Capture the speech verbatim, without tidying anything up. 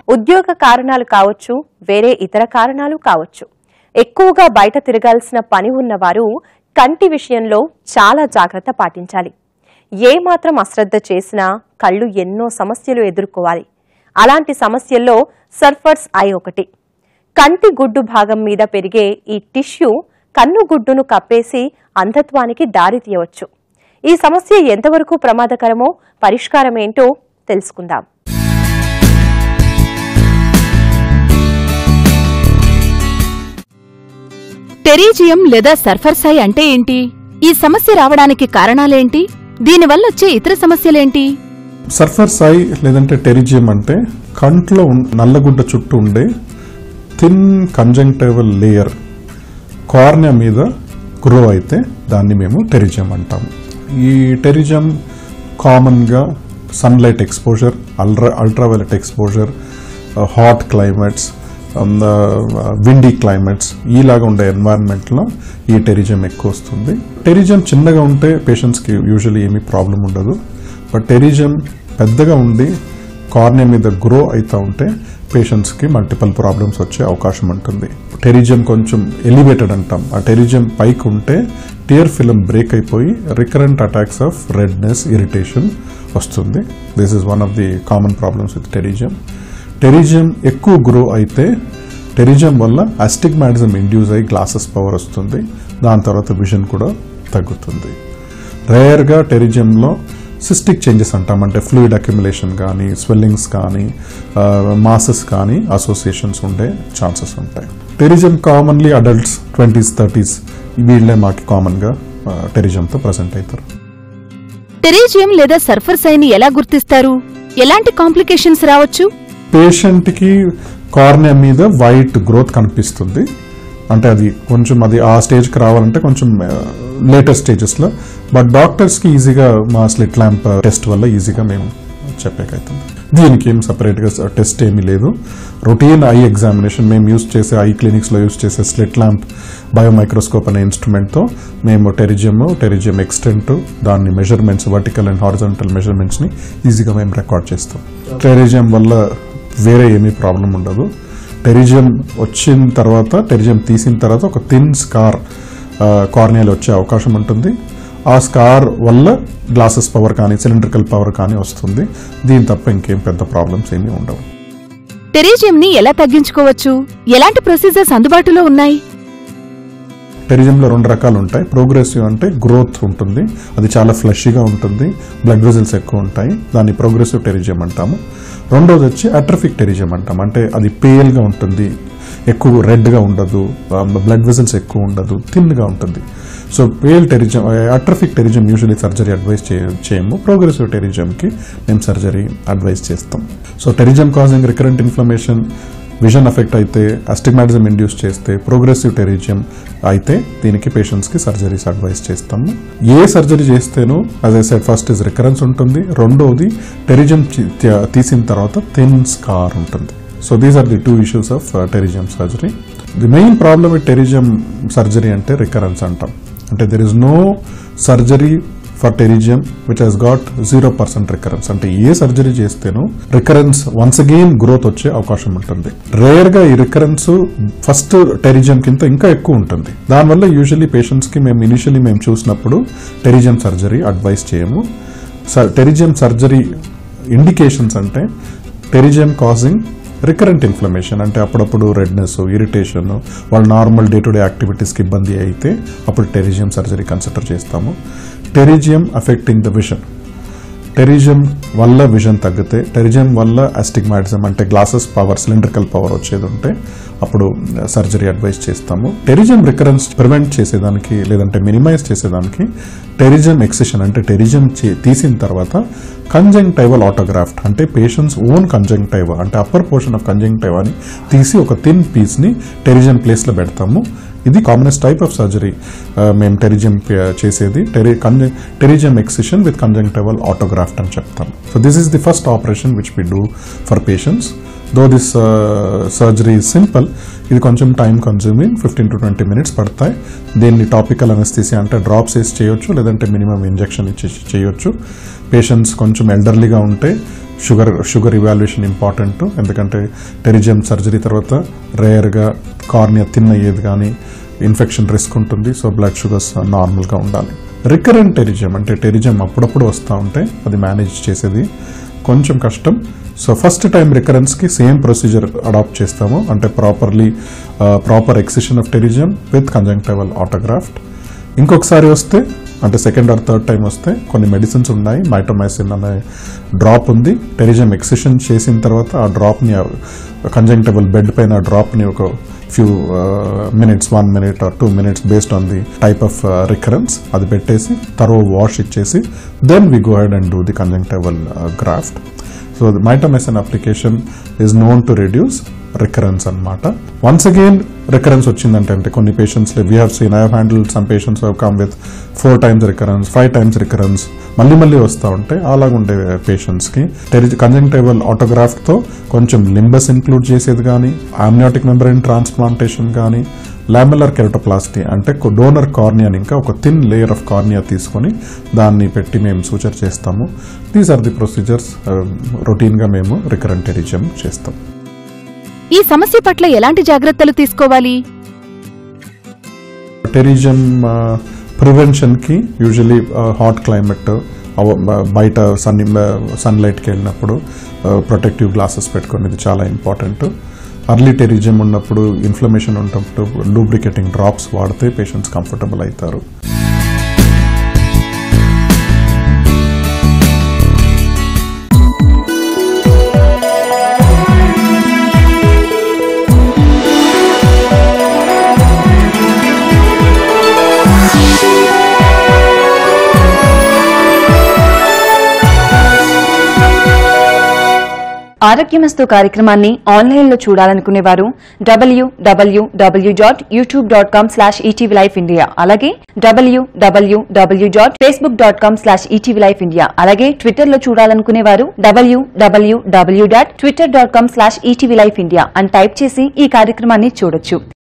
ఉద్యోగ కారణాలు కావచ్చు, వేరే ఇతర కారణాలు కావచ్చు. ఎక్కువగా బయట తిరగాల్సిన పని ఉన్నవారు కంటి విషయంలో చాలా జాగ్రత్త పాటించాలి. ఏ మాత్రం అశ్రద్ధ చేసినా కళ్ళు ఎన్నో సమస్యలు ఎదుర్కోవాలి. అలాంటి సమస్యల్లో సర్ఫర్స్ ఐ ఒకటి. కంటి గుడ్డు భాగం మీద పెరిగే ఈ టిష్యూ కన్ను గుడ్డును కప్పేసి అంధత్వానికి దారి తీయవచ్చు. ఈ సమస్య ఎంతవరకు ప్రమాదకరమో, పరిష్కారం ఏంటో తెలుసుకుందాం. టెరీజియం లేదా సర్ఫర్స్ ఐ అంటే ఏంటి? ఈ సమస్య రావడానికి కారణాలేంటి? దీనివల్ల వచ్చే ఇతర సమస్యలేంటి? సర్ఫర్స్ ఐ లేదంటే టెరీజియం అంటే కంట్లో నల్లగుడ్డ చుట్టూ ఉండే థిన్ కంజంక్టివల్ లేయర్ కార్నియా మీద గ్రో అయితే దాన్ని మేము టెరీజియం అంటాము. ఈ టెరీజియం కామన్గా sunlight exposure, ultra ultraviolet exposure, hot climates, windy climates ఈలాగా ఉండే ఎన్వైరన్మెంట్లో ఈ టెరీజియం ఎక్కువ వస్తుంది. టెరీజియం చిన్నగా ఉంటే పేషెంట్స్కి యూజువల్లీ ఏమీ ప్రాబ్లం ఉండదు. బట్ టెరీజియం పెద్దగా ఉండి కార్నియా మీద గ్రో అవుతూ ఉంటే పేషెంట్స్కి మల్టిపల్ ప్రాబ్లమ్స్ వచ్చే అవకాశం ఉంటుంది. టెరీజియం కొంచెం ఎలివేటెడ్ అంటాం. ఆ టెరీజియం పైకి ఉంటే టియర్ ఫిల్మ్ బ్రేక్ అయిపోయి recurrent attacks of redness, irritation వస్తుంది. This is one of the common problems with pterygium. Pterygium ఎక్కువ గ్రో అయితే టెరీజియం వల్ల అస్టిగ్మాటిజం ఇండ్యూస్ అయ్యి గ్లాసెస్ పవర్ వస్తుంది. దాని తర్వాత విజన్ కూడా తగ్గుతుంది. రేర్గా టెరీజియంలో సిస్టిక్ చేంజెస్ అంటాం, అంటే ఫ్లూయిడ్ అక్యుములేషన్ కానీ, స్వెల్లింగ్స్ కానీ, మాసెస్ కానీ అసోసియేషన్స్ ఉండే ఛాన్సెస్ ఉంటాయి. Pterygium commonly adults twenties thirties వీళ్ళే మాకు కామన్గా టెరీజియంతో ప్రజెంట్ అవుతారు. టెరీజియం లేదా సర్ఫర్స్ ఐని ఎలా గుర్తిస్తారు? ఎలాంటి కాంప్లికేషన్స్ రావచ్చు? పేషెంట్కి కార్నియా మీద వైట్ గ్రోత్ కనిపిస్తుంది. అంటే అది కొంచెం అది ఆ స్టేజ్కి రావాలంటే కొంచెం లేటెస్ట్ స్టేజెస్లో. బట్ డాక్టర్స్కి ఈజీగా మా స్లిట్ ల్యాంప్ టెస్ట్ వల్ల ఈజీగా మేము చెప్పేకైతుంది. దీనికి ఏం సపరేట్గా టెస్ట్ ఏమీ లేదు. రొటీన్ ఐ ఎగ్జామినేషన్ మేము యూజ్ చేసే ఐ క్లినిక్స్లో యూజ్ చేసే స్లిట్ ల్యాంప్ బయోమైక్రోస్కోప్ అనే ఇన్స్ట్రుమెంట్తో మేము టెరీజియం, టెరీజియం ఎక్స్టెంట్, దాన్ని మెజర్మెంట్స్, వర్టికల్ అండ్ హారిజాంటల్ మెజర్మెంట్స్ని ఈజీగా మేము రికార్డ్ చేస్తాం. టెరీజియం వల్ల వేరే ఏమీ ప్రాబ్లం ఉండదు. టెరీజియం వచ్చిన తర్వాత, టెరీజియం తీసిన తర్వాత ఒక థిన్ స్కార్ కార్నియాలో వచ్చే అవకాశం ఉంటుంది. ఆ స్కార్ వల్ల గ్లాసెస్ పవర్ కానీ, సిలిండ్రికల్ పవర్ కానీ వస్తుంది. దీని తప్ప ఇంకేం పెద్ద ప్రాబ్లమ్స్ ఏమీ ఉండవు. టెరీజియంని ఎలా తగ్గించుకోవచ్చు? ఎలాంటి ప్రొసీజర్స్ అందుబాటులో ఉన్నాయి? టెరీజియంలో రెండు రకాలు ఉంటాయి. ప్రోగ్రెసివ్ అంటే గ్రోత్ ఉంటుంది, అది చాలా ఫ్లషీగా ఉంటుంది, బ్లడ్ వెజల్స్ ఎక్కువ ఉంటాయి, దాన్ని ప్రోగ్రెసివ్ టెరీజియం అంటాము. రెండోది వచ్చి అట్రఫిక్ టెరీజియం అంటాం. అంటే అది పేల్గా ఉంటుంది, ఎక్కువ రెడ్గా ఉండదు, బ్లడ్ వెజల్స్ ఎక్కువ ఉండదు, థిన్గా ఉంటుంది. So pale pterygium, atrophic pterygium usually surgery advice చేయము. ప్రోగ్రెసివ్ టెరీజియంకి మేము సర్జరీ అడ్వైస్ చేస్తాం. So pterygium causing recurrent inflammation, vision effect అయితే, అస్టిగ్మాటిజం ఇండ్యూస్ చేస్తే, ప్రోగ్రెసివ్ టెరీజియం అయితే దీనికి పేషెంట్స్కి సర్జరీస్ అడ్వైస్ చేస్తాము. ఏ సర్జరీ చేస్తేనో as I said first is recurrence ఉంటుంది, రెండోది టెరీజియం తీసిన తర్వాత థిన్ స్కార్ ఉంటుంది. So these are the two issues of pterygium surgery. The main problem with pterygium surgery అంటే రికరెన్స్ అంటాం. అంటే there is no surgery for pterygium which has got zero percent recurrence. అంటే ఏ surgery చేస్తేనో recurrence once again growth వచ్చే అవకాశం ఉంటుంది. Rare గా ఈ రికరెన్స్ ఫస్ట్ టెరీజియం కింద ఇంకా ఎక్కువ ఉంటుంది. దానివల్ల యూజువల్లీ పేషెంట్స్ కి మేము ఇనిషియల్లీ మేము చూసినప్పుడు టెరీజియం సర్జరీ అడ్వైస్ చేయము. టెరీజియం సర్జరీ ఇండికేషన్స్ అంటే టెరీజియం కాజింగ్ రికరెంట్ ఇన్ఫ్లమేషన్, అంటే అప్పుడప్పుడు రెడ్నెస్, ఇరిటేషన్, వాళ్ళ నార్మల్ డే టు డే యాక్టివిటీస్కి ఇబ్బంది అయితే అప్పుడు టెరీజియం సర్జరీ కన్సిడర్ చేస్తాము. Pterygium affecting the vision, pterygium వల్ల విజన్ తగ్గితే, టెరీజియం వల్ల అస్టిగ్మాటిజం అంటే గ్లాసెస్ పవర్, సిలిండ్రికల్ పవర్ వచ్చేది ఉంటే అప్పుడు సర్జరీ అడ్వైస్ చేస్తాము. టెరీజియం రికరెన్స్ ప్రివెంట్ చేసేదానికి లేదంటే మినిమైజ్ చేసేదానికి టెరీజియం ఎక్సిషన్ అంటే టెరీజియం తీసిన తర్వాత కంజంక్టివల్ ఆటోగ్రాఫ్ట్ అంటే పేషెంట్స్ ఓన్ కంజంక్టివా అంటే అప్పర్ పోర్షన్ ఆఫ్ కంజంక్టివాని తీసి ఒక థిన్ పీస్ని టెరీజియం ప్లేస్లో పెడతాము. ఇది కామనెస్ట్ టైప్ ఆఫ్ సర్జరీ మేము టెరీజియం చేసేది pterygium excision with conjunctival autograft అని చెప్తాం. So this is the first operation which we do for patients. Though this surgery is simple, ఇది కొంచెం time consuming, fifteen to twenty minutes పడతాయి. దీన్ని topical anaesthesia అంటే drops వేసి చేయొచ్చు, లేదంటే మినిమం ఇంజెక్షన్ ఇచ్చి చేయొచ్చు. పేషెంట్స్ కొంచెం ఎల్డర్లీగా ఉంటే షుగర్ షుగర్ ఇవాల్యుయేషన్ ఇంపార్టెంట్, ఎందుకంటే టెరిజియం సర్జరీ తర్వాత రేర్గా కార్నియా థిన్ అయ్యేది కానీ ఇన్ఫెక్షన్ రిస్క్ ఉంటుంది. సో బ్లడ్ షుగర్స్ నార్మల్గా ఉండాలి. రికరెంట్ టెరిజియం అంటే టెరిజియం అప్పుడప్పుడు వస్తూ ఉంటే అది మేనేజ్ చేసేది కొంచెం కష్టం. సో ఫస్ట్ టైం రికరెన్స్కి సేమ్ ప్రొసీజర్ అడాప్ట్ చేస్తాము, అంటే properly proper excision of pterygium with conjunctival autograft. ఇంకొకసారి వస్తే అంటే సెకండ్ ఆర్ థర్డ్ టైం వస్తే కొన్ని మెడిసిన్స్ ఉన్నాయి, మైటోమైసిన్ అనే డ్రాప్ ఉంది. టెరిజియం ఎక్సిషన్ చేసిన తర్వాత ఆ డ్రాప్ని కంజంక్టివల్ బెడ్ పైన ఆ డ్రాప్ని ఒక few minutes one minute or two minutes based on the type of recurrence అది పెట్టేసి తర్వా వాష్ ఇచ్చేసి then we go head and do the conjunctival graft. So the mitomycin application is known to reduce recurrence అనమాట. Once again recurrence వచ్చిందంటే అంటే కొన్ని patients we have seen I have handle some patients have come with four times recurrence, five times recurrence, మళ్ళీ మళ్ళీ వస్తూ ఉంటాయి. అలాగుండే పేషెంట్స్కి టెరి conjunctival ఆటోగ్రాఫ్ట్తో కొంచెం లింబస్ ఇంక్లూడ్ చేసేది కానీ, ఆమ్నియాటిక్ మెంబ్రెయిన్ ట్రాన్స్ప్లాంటేషన్ కానీ, లామెల్లర్ కెరటోప్లాస్టీ అంటే డోనర్ కార్నియాని ఇంకా ఒక థిన్ లేయర్ ఆఫ్ కార్నియా తీసుకొని దాన్ని పెట్టి మేము సూచర్ చేస్తాము. దీస్ ఆర్ ది ప్రొసీజర్స్ రొటీన్గా మేము రికరెంట్ టెరిజియం చేస్తాం. ఈ సమస్య పట్ల ఎలాంటి జాగ్రత్తలు తీసుకోవాలి? టెరిజియం ప్రివెన్షన్కి యూజువలీ హాట్ క్లైమేట్, బయట సన్ సన్లైట్కి వెళ్ళినప్పుడు ప్రొటెక్టివ్ గ్లాసెస్ పెట్టుకునేది చాలా ఇంపార్టెంట్. అర్లీ టెరిజియం ఉన్నప్పుడు ఇన్ఫ్లమేషన్ ఉన్నప్పుడు లూబ్రికేటింగ్ డ్రాప్స్ వాడితే పేషెంట్స్ కంఫర్టబుల్ అవుతారు. ఆరోగ్యమస్తు కార్యక్రమాన్ని ఆన్లైన్ లో చూడాలనుకునేవారు W W W dot YouTube dot com slash ETV life India, అలాగే W W W dot Facebook dot com slash ETV life India, అలాగే Twitter లో చూడాలనుకునేవారు W W W dot Twitter dot com slash ETV life India అని type చేసి ఈ కార్యక్రమాన్ని చూడొచ్చు.